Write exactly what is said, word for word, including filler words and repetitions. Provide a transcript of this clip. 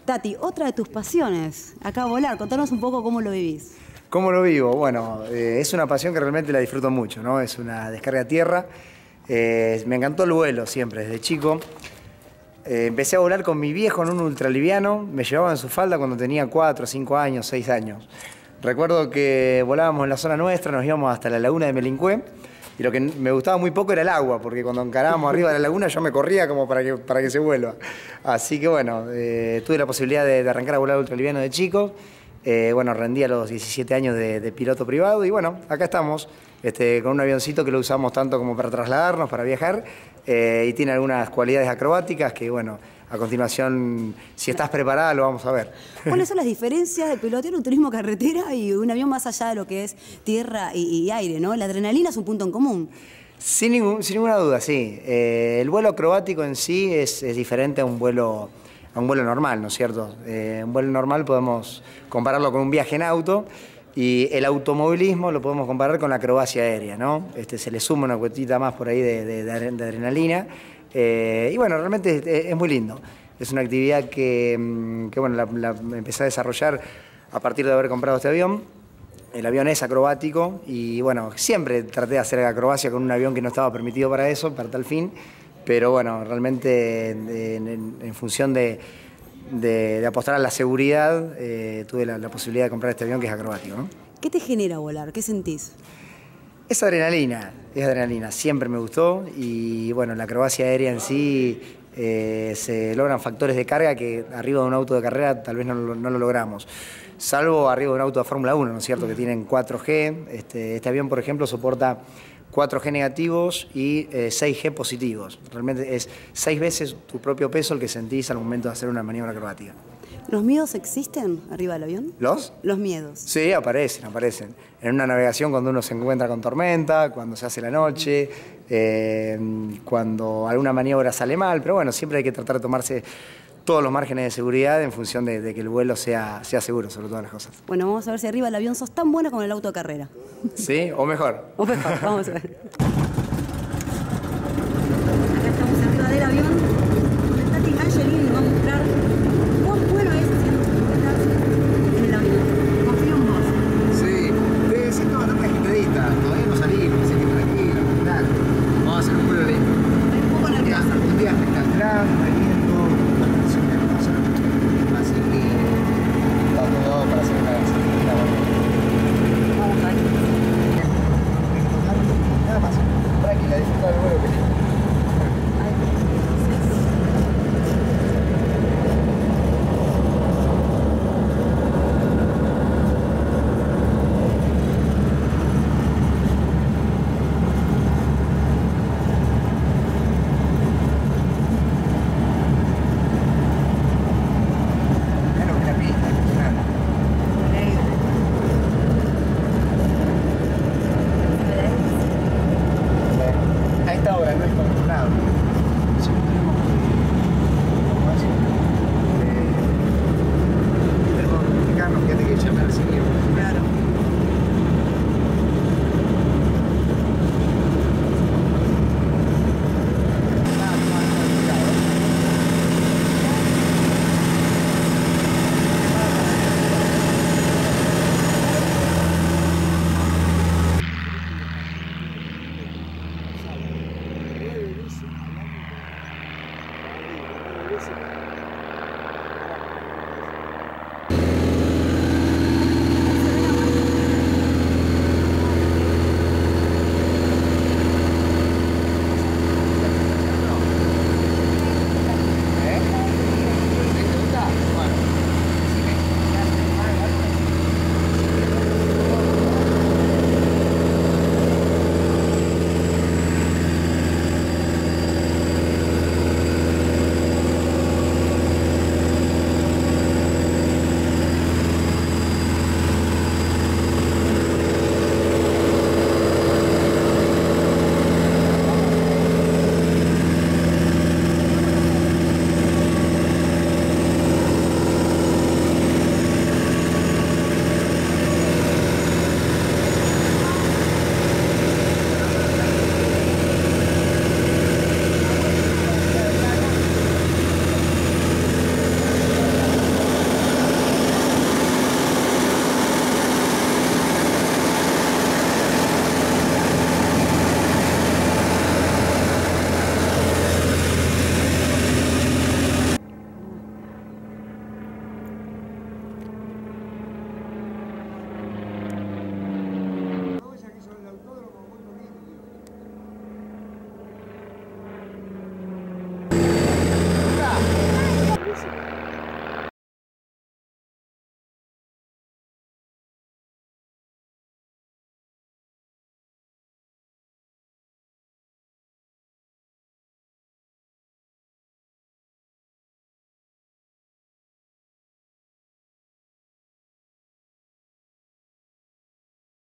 Tati, otra de tus pasiones, acá volar, contanos un poco cómo lo vivís. ¿Cómo lo vivo? Bueno, eh, es una pasión que realmente la disfruto mucho, ¿no? Es una descarga a tierra. Eh, me encantó el vuelo siempre, desde chico. Eh, empecé a volar con mi viejo en un ultraliviano. Me llevaba en su falda cuando tenía cuatro, cinco años, seis años. Recuerdo que volábamos en la zona nuestra, nos íbamos hasta la laguna de Melincue. Y lo que me gustaba muy poco era el agua, porque cuando encarábamos arriba de la laguna yo me corría como para que, para que se vuelva. Así que bueno, eh, tuve la posibilidad de, de arrancar a volar ultraliviano de chico. Eh, bueno, rendí a los diecisiete años de, de piloto privado y bueno, acá estamos este, con un avioncito que lo usamos tanto como para trasladarnos, para viajar eh, y tiene algunas cualidades acrobáticas que bueno, a continuación, si estás preparada, lo vamos a ver. ¿Cuáles son las diferencias de pilotear un turismo carretera y un avión más allá de lo que es tierra y, y aire, ¿no? La adrenalina es un punto en común. Sin, ningún, sin ninguna duda, sí. Eh, el vuelo acrobático en sí es, es diferente a un vuelo... a un vuelo normal, ¿no es cierto? Eh, un vuelo normal podemos compararlo con un viaje en auto y el automovilismo lo podemos comparar con la acrobacia aérea, ¿no? Este, se le suma una cuetita más por ahí de, de, de adrenalina eh, y bueno, realmente es, es muy lindo. Es una actividad que, que bueno, la, la empecé a desarrollar a partir de haber comprado este avión. El avión es acrobático y bueno, siempre traté de hacer acrobacia con un avión que no estaba permitido para eso, para tal fin. Pero bueno, realmente en, en, en función de, de, de apostar a la seguridad, eh, tuve la, la posibilidad de comprar este avión que es acrobático, ¿no? ¿Qué te genera volar? ¿Qué sentís? Es adrenalina, es adrenalina. Siempre me gustó y bueno, la acrobacia aérea en sí eh, se logran factores de carga que arriba de un auto de carrera tal vez no, no lo logramos. Salvo arriba de un auto de Fórmula uno, ¿no es cierto? Que tienen cuatro G. Este, este avión, por ejemplo, soporta cuatro G negativos y eh, seis G positivos. Realmente es seis veces tu propio peso el que sentís al momento de hacer una maniobra acrobática. ¿Los miedos existen arriba del avión? ¿Los? Los miedos. Sí, aparecen, aparecen. En una navegación cuando uno se encuentra con tormenta, cuando se hace la noche, eh, cuando alguna maniobra sale mal, pero bueno, siempre hay que tratar de tomarse todos los márgenes de seguridad en función de, de que el vuelo sea, sea seguro, sobre todas las cosas. Bueno, vamos a ver si arriba del avión sos tan buena como en el auto de carrera. ¿Sí? ¿O mejor? O mejor, vamos a ver. Acá estamos arriba del avión, donde Tati Angelini nos va a mostrar cuán bueno es haciendo piruetas en el avión. Confío en vos. Sí, te siento bastante agitadita, todavía no salimos, así que tranquilo, claro. Vamos a hacer un vuelo lindo. Estoy un poco nerviosa. Un día espectacular, viento, una canción hermosa, así que está todo para hacer una gasolina. Vamos a ver. Nada más, tranquila, disfruta del vuelo que lindo. A esta hora no es controlado. Si no tenemos como eso, eh, tenemos que comunicarnos, fíjate que ya me recibí. Claro. Listen.